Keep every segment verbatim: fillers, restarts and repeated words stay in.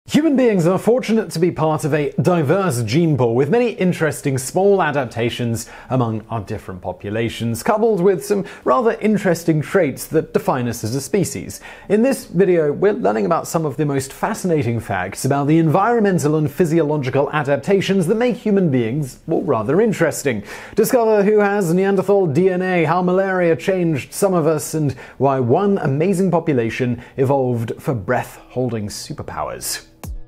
Human beings are fortunate to be part of a diverse gene pool with many interesting small adaptations among our different populations, coupled with some rather interesting traits that define us as a species. In this video, we're learning about some of the most fascinating facts about the environmental and physiological adaptations that make human beings, well, rather interesting. Discover who has Neanderthal D N A, how malaria changed some of us, and why one amazing population evolved for breath-holding superpowers.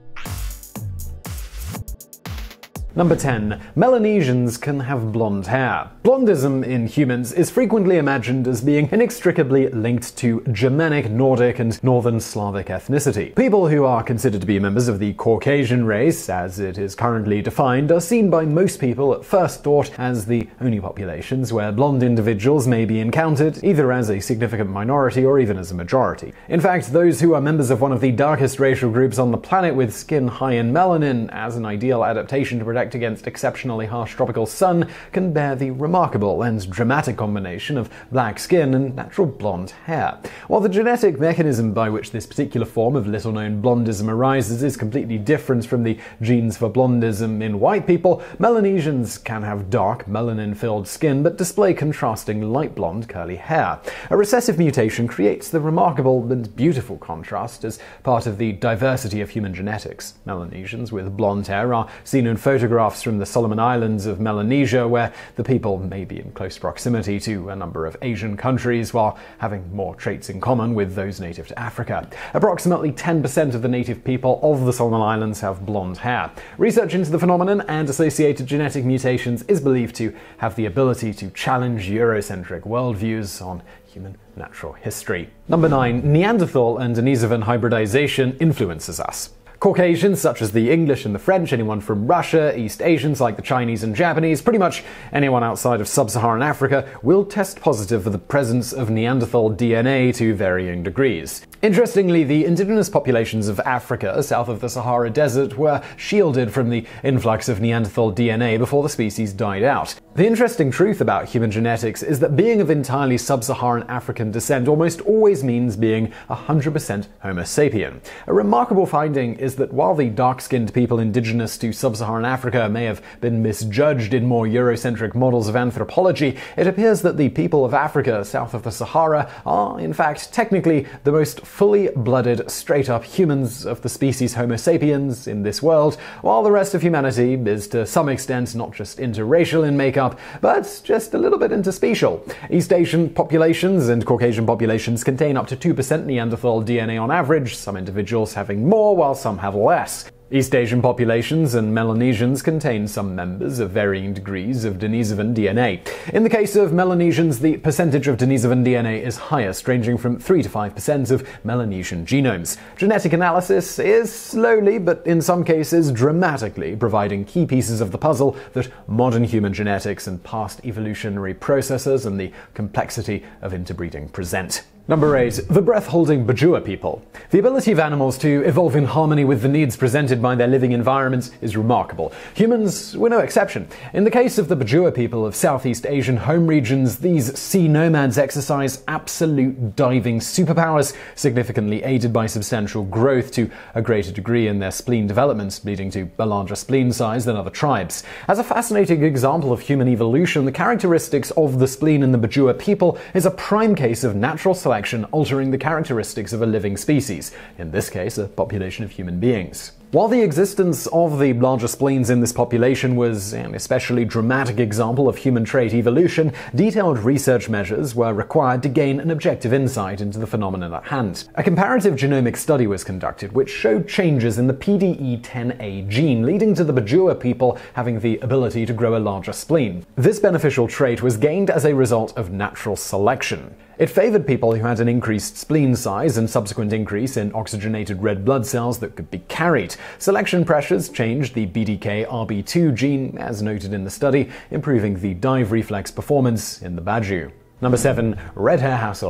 Number ten. Melanesians can have blonde hair. Blondism in humans is frequently imagined as being inextricably linked to Germanic, Nordic, and Northern Slavic ethnicity. People who are considered to be members of the Caucasian race, as it is currently defined, are seen by most people at first thought as the only populations where blonde individuals may be encountered, either as a significant minority or even as a majority. In fact, those who are members of one of the darkest racial groups on the planet with skin high in melanin as an ideal adaptation to protect against exceptionally harsh tropical sun can bear the remarkable and dramatic combination of black skin and natural blonde hair. While the genetic mechanism by which this particular form of little-known blondism arises is completely different from the genes for blondism in white people, Melanesians can have dark, melanin-filled skin but display contrasting light blonde curly hair. A recessive mutation creates the remarkable and beautiful contrast as part of the diversity of human genetics. Melanesians with blonde hair are seen in photographs from the Solomon Islands of Melanesia, where the people may be in close proximity to a number of Asian countries while having more traits in common with those native to Africa. Approximately ten percent of the native people of the Solomon Islands have blonde hair. Research into the phenomenon and associated genetic mutations is believed to have the ability to challenge Eurocentric worldviews on human natural history. Number nine. Neanderthal and Denisovan hybridization influences us. Caucasians, such as the English and the French, anyone from Russia, East Asians like the Chinese and Japanese, pretty much anyone outside of sub-Saharan Africa, will test positive for the presence of Neanderthal D N A to varying degrees. Interestingly, the indigenous populations of Africa, south of the Sahara Desert, were shielded from the influx of Neanderthal D N A before the species died out. The interesting truth about human genetics is that being of entirely sub-Saharan African descent almost always means being one hundred percent Homo sapien. A remarkable finding is that while the dark-skinned people indigenous to sub-Saharan Africa may have been misjudged in more Eurocentric models of anthropology, it appears that the people of Africa south of the Sahara are, in fact, technically the most fully-blooded, straight-up humans of the species Homo sapiens in this world, while the rest of humanity is to some extent not just interracial in makeup, but just a little bit interspecial. East Asian populations and Caucasian populations contain up to two percent Neanderthal D N A on average, some individuals having more while some have less. East Asian populations and Melanesians contain some members of varying degrees of Denisovan D N A. In the case of Melanesians, the percentage of Denisovan D N A is highest, ranging from three to five percent of Melanesian genomes. Genetic analysis is slowly, but in some cases dramatically, providing key pieces of the puzzle that modern human genetics and past evolutionary processes and the complexity of interbreeding present. Number eight. The breath-holding Bajau people. The ability of animals to evolve in harmony with the needs presented by their living environments is remarkable. Humans were no exception. In the case of the Bajau people of Southeast Asian home regions, these sea nomads exercise absolute diving superpowers, significantly aided by substantial growth to a greater degree in their spleen development, leading to a larger spleen size than other tribes. As a fascinating example of human evolution, the characteristics of the spleen in the Bajau people is a prime case of natural selection altering the characteristics of a living species, in this case a population of human beings. While the existence of the larger spleens in this population was an especially dramatic example of human trait evolution, detailed research measures were required to gain an objective insight into the phenomenon at hand. A comparative genomic study was conducted which showed changes in the P D E ten A gene, leading to the Bajau people having the ability to grow a larger spleen. This beneficial trait was gained as a result of natural selection. It favored people who had an increased spleen size and subsequent increase in oxygenated red blood cells that could be carried. Selection pressures changed the B D K R B two gene, as noted in the study, improving the dive reflex performance in the Bajau. Number seven. Red hair hassles.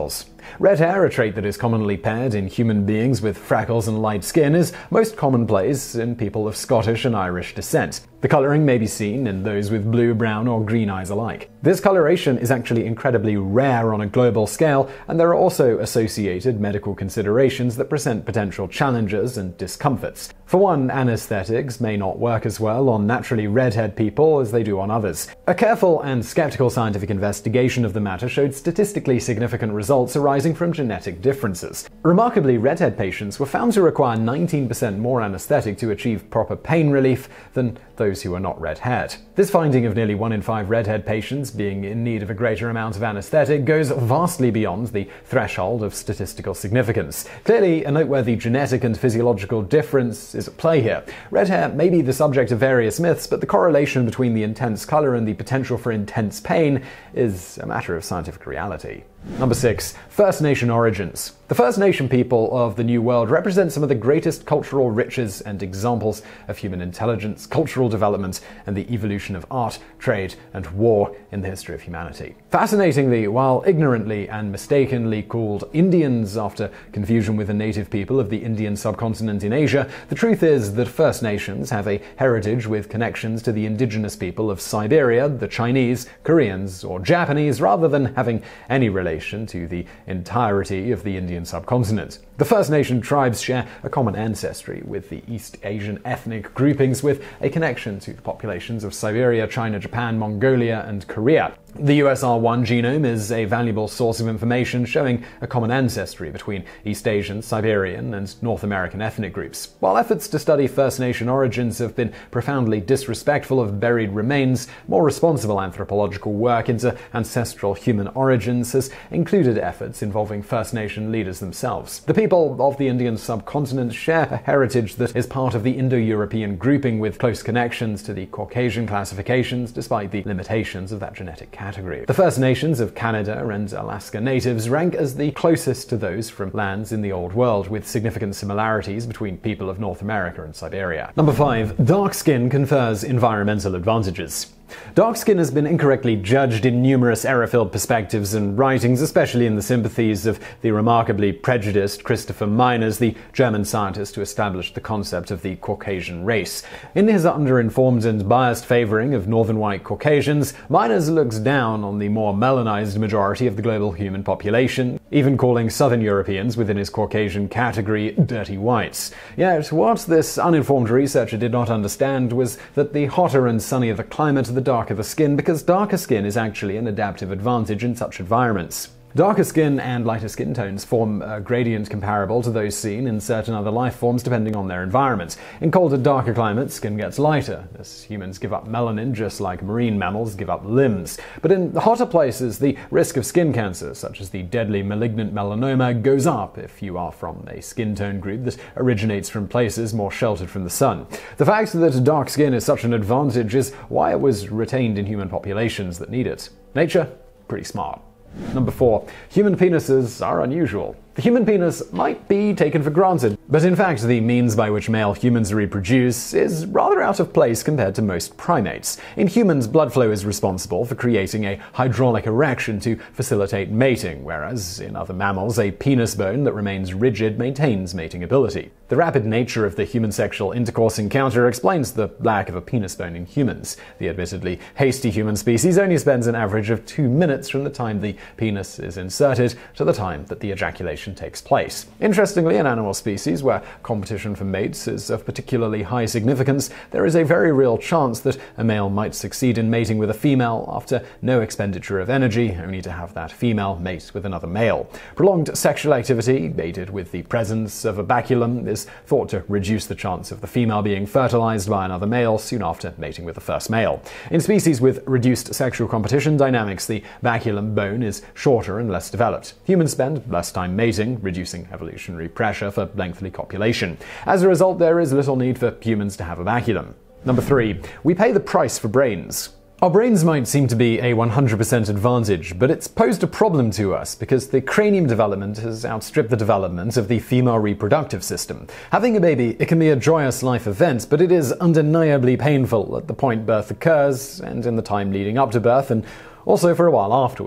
Red hair, a trait that is commonly paired in human beings with freckles and light skin, is most commonplace in people of Scottish and Irish descent. The colouring may be seen in those with blue, brown, or green eyes alike. This coloration is actually incredibly rare on a global scale, and there are also associated medical considerations that present potential challenges and discomforts. For one, anesthetics may not work as well on naturally red-haired people as they do on others. A careful and skeptical scientific investigation of the matter showed statistically significant results arising from genetic differences. Remarkably, red-haired patients were found to require nineteen percent more anesthetic to achieve proper pain relief than those who are not red-haired. This finding of nearly one in five red-haired patients being in need of a greater amount of anesthetic goes vastly beyond the threshold of statistical significance. Clearly, a noteworthy genetic and physiological difference is at play here. Red hair may be the subject of various myths, but the correlation between the intense color and the potential for intense pain is a matter of scientific reality. Number six. First Nation origins. The First Nation people of the New World represent some of the greatest cultural riches and examples of human intelligence, cultural development, and the evolution of art, trade, and war in the history of humanity. Fascinatingly, while ignorantly and mistakenly called Indians after confusion with the native people of the Indian subcontinent in Asia, the truth is that First Nations have a heritage with connections to the indigenous people of Siberia, the Chinese, Koreans, or Japanese, rather than having any relation to the entirety of the Indian subcontinent. The First Nation tribes share a common ancestry with the East Asian ethnic groupings, with a connection to the populations of Siberia, China, Japan, Mongolia, and Korea. The U S R one genome is a valuable source of information showing a common ancestry between East Asian, Siberian, and North American ethnic groups. While efforts to study First Nation origins have been profoundly disrespectful of buried remains, more responsible anthropological work into ancestral human origins has included efforts involving First Nation leaders themselves. The people of the Indian subcontinent share a heritage that is part of the Indo-European grouping, with close connections to the Caucasian classifications despite the limitations of that genetic category. The First Nations of Canada and Alaska Natives rank as the closest to those from lands in the Old World, with significant similarities between people of North America and Siberia. Number five. Dark skin confers environmental advantages. Dark skin has been incorrectly judged in numerous error-filled perspectives and writings, especially in the sympathies of the remarkably prejudiced Christopher Meiners, the German scientist who established the concept of the Caucasian race. In his underinformed and biased favoring of northern white Caucasians, Meiners looks down on the more melanized majority of the global human population, even calling southern Europeans within his Caucasian category dirty whites. Yet, what this uninformed researcher did not understand was that the hotter and sunnier the climate, the darker the skin, because darker skin is actually an adaptive advantage in such environments. Darker skin and lighter skin tones form a gradient comparable to those seen in certain other life forms depending on their environment. In colder, darker climates, skin gets lighter, as humans give up melanin just like marine mammals give up limbs. But in hotter places, the risk of skin cancer, such as the deadly malignant melanoma, goes up if you are from a skin tone group that originates from places more sheltered from the sun. The fact that dark skin is such an advantage is why it was retained in human populations that need it. Nature, pretty smart. Number four. Human penises are unusual. The human penis might be taken for granted, but in fact the means by which male humans reproduce is rather out of place compared to most primates. In humans, blood flow is responsible for creating a hydraulic erection to facilitate mating, whereas in other mammals a penis bone that remains rigid maintains mating ability. The rapid nature of the human sexual intercourse encounter explains the lack of a penis bone in humans. The admittedly hasty human species only spends an average of two minutes from the time the penis is inserted to the time that the ejaculation takes place. Interestingly, in animal species where competition for mates is of particularly high significance, there is a very real chance that a male might succeed in mating with a female after no expenditure of energy, only to have that female mate with another male. Prolonged sexual activity, aided with the presence of a baculum, is thought to reduce the chance of the female being fertilized by another male soon after mating with the first male. In species with reduced sexual competition dynamics, the baculum bone is shorter and less developed. Humans spend less time mating, reducing evolutionary pressure for lengthy copulation. As a result, there is little need for humans to have a baculum. Number three. We pay the price for brains. Our brains might seem to be a one hundred percent advantage, but it's posed a problem to us because the cranium development has outstripped the development of the female reproductive system. Having a baby, it can be a joyous life event, but it is undeniably painful at the point birth occurs and in the time leading up to birth, and also for a while afterwards.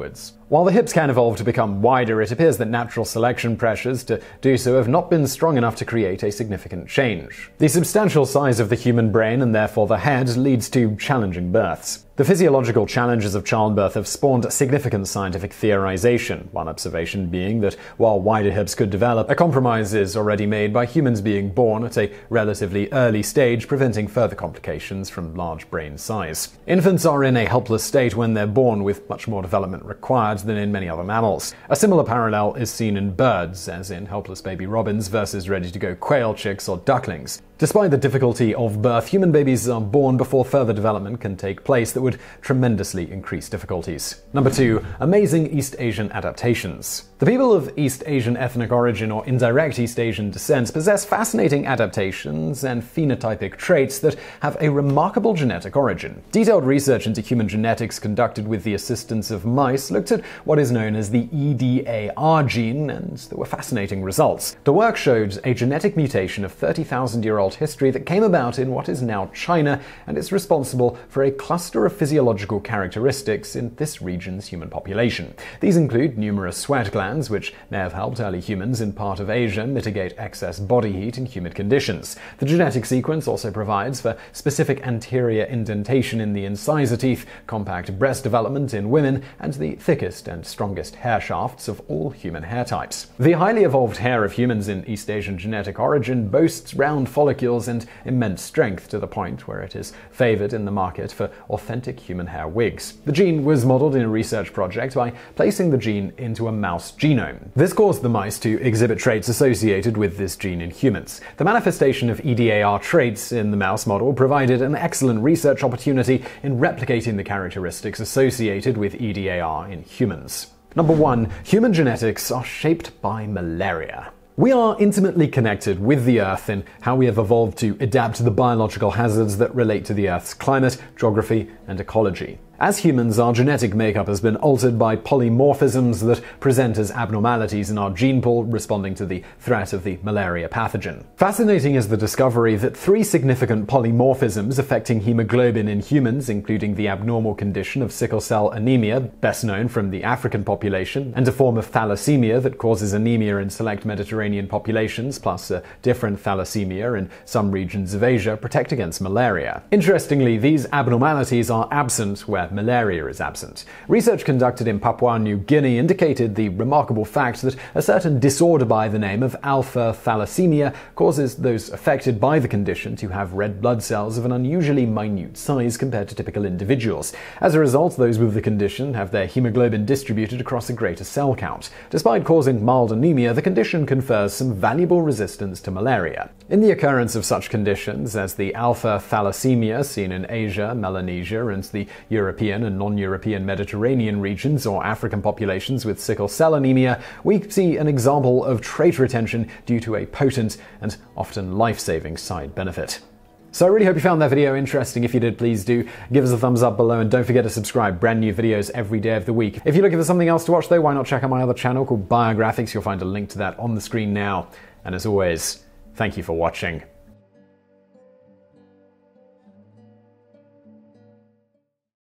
While the hips can evolve to become wider, it appears that natural selection pressures to do so have not been strong enough to create a significant change. The substantial size of the human brain, and therefore the head, leads to challenging births. The physiological challenges of childbirth have spawned significant scientific theorization, one observation being that while wider hips could develop, a compromise is already made by humans being born at a relatively early stage, preventing further complications from large brain size. Infants are in a helpless state when they're born, with much more development required than in many other mammals. A similar parallel is seen in birds, as in helpless baby robins versus ready-to-go quail chicks or ducklings. Despite the difficulty of birth, human babies are born before further development can take place that would tremendously increase difficulties. Number two, amazing East Asian adaptations. The people of East Asian ethnic origin or indirect East Asian descent possess fascinating adaptations and phenotypic traits that have a remarkable genetic origin. Detailed research into human genetics conducted with the assistance of mice looked at what is known as the E D A R gene, and there were fascinating results. The work showed a genetic mutation of thirty thousand year old history that came about in what is now China, and is responsible for a cluster of physiological characteristics in this region's human population. These include numerous sweat glands, which may have helped early humans in part of Asia mitigate excess body heat in humid conditions. The genetic sequence also provides for specific anterior indentation in the incisor teeth, compact breast development in women, and the thickest and strongest hair shafts of all human hair types. The highly evolved hair of humans in East Asian genetic origin boasts round follicles and immense strength, to the point where it is favored in the market for authentic human hair wigs. The gene was modeled in a research project by placing the gene into a mouse genome. This caused the mice to exhibit traits associated with this gene in humans. The manifestation of E D A R traits in the mouse model provided an excellent research opportunity in replicating the characteristics associated with E D A R in humans. Number one, human genetics are shaped by malaria. We are intimately connected with the Earth in how we have evolved to adapt to the biological hazards that relate to the Earth's climate, geography, and ecology. As humans, our genetic makeup has been altered by polymorphisms that present as abnormalities in our gene pool, responding to the threat of the malaria pathogen. Fascinating is the discovery that three significant polymorphisms affecting hemoglobin in humans, including the abnormal condition of sickle cell anemia, best known from the African population, and a form of thalassemia that causes anemia in select Mediterranean populations, plus a different thalassemia in some regions of Asia, protect against malaria. Interestingly, these abnormalities are absent where malaria is absent. Research conducted in Papua New Guinea indicated the remarkable fact that a certain disorder by the name of alpha thalassemia causes those affected by the condition to have red blood cells of an unusually minute size compared to typical individuals. As a result, those with the condition have their hemoglobin distributed across a greater cell count. Despite causing mild anemia, the condition confers some valuable resistance to malaria. In the occurrence of such conditions as the alpha thalassemia seen in Asia, Melanesia, and the European and non-European Mediterranean regions or African populations with sickle cell anemia, we see an example of trait retention due to a potent and often life-saving side benefit. So I really hope you found that video interesting. If you did, please do give us a thumbs up below, and don't forget to subscribe. Brand new videos every day of the week. If you're looking for something else to watch though, why not check out my other channel called Biographics? You'll find a link to that on the screen now. And as always, thank you for watching.